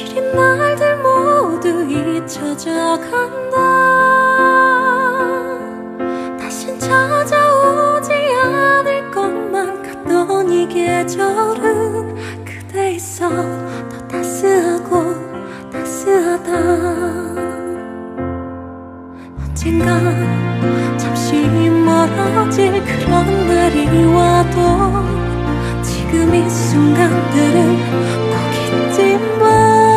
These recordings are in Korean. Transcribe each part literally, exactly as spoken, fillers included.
시린 날들 모두 잊혀져 간다. 다신 찾아오지 않을 것만 같던 이 계절은 그대 있어 더 따스하고 따스하다. 언젠가 잠시 멀어질 그런 날이 와도 지금 이 순간들은 꼭 잊지마.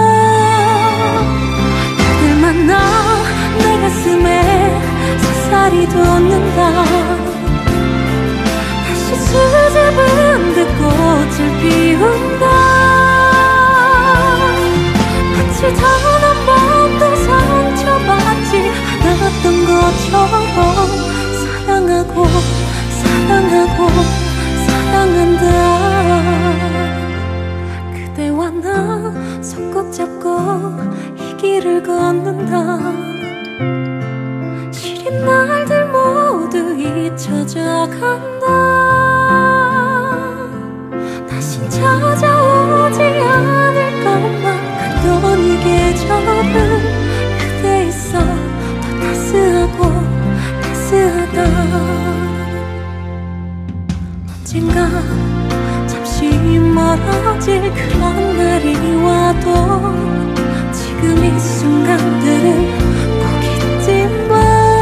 그댈 만나 내 가슴에 새살이 돋는다. 다시 수줍은 듯 꽃을 피운다. 마치 단 한 번도 상처받지 않았던 것처럼 사랑하고 사랑하고 사랑한다. 그대와 나 손 꼭 잡고 이 길을 걷는다. 시린 날들 모두 잊혀져 간다. 다신 찾아오지 않을 것만 같던 이 계절은 그대 있어 더 따스하고 따스하다. 언젠가 잠시 멀어질 그런 날이 와도 지금 이 순간들은 꼭 잊지마.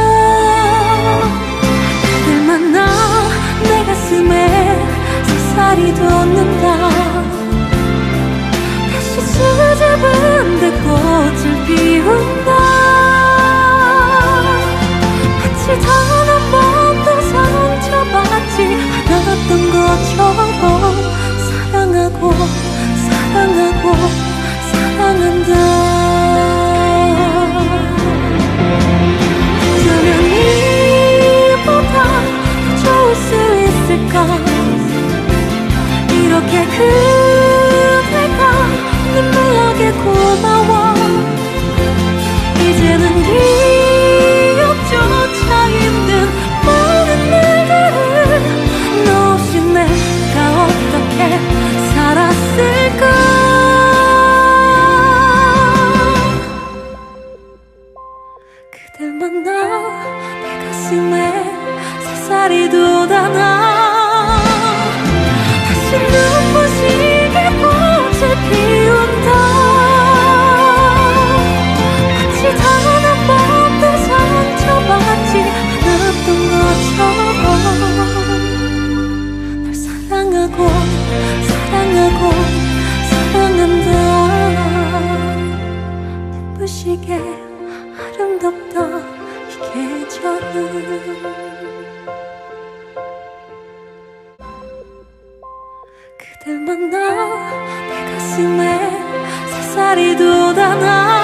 그댈 만나 내 가슴에 새살이 돋는다. 다시 수줍은 듯 꽃을 피운다. 마치 단 한 번도 상처받지 않았던 것처럼 사랑하고 사랑하고 사랑한다. 어쩌면 이보다 더 좋을 수 있을까. 이렇게 그대가 눈물나게 고마워. 이제는 기억조차 힘든 모든 날들을 너 없이 내가 어떻게 살았을까. 그댈 만나 내 가슴에 새살이 돋아나. 다시 눈부시게 꽃을 피운다. 마치 단 한 번도 상처받지 않았던 것처럼 널 사랑하고 사랑하고 사랑한다. 눈부시게 아름답다 이 계절은. 그댈 만나 내 가슴에 새살이 돋아나.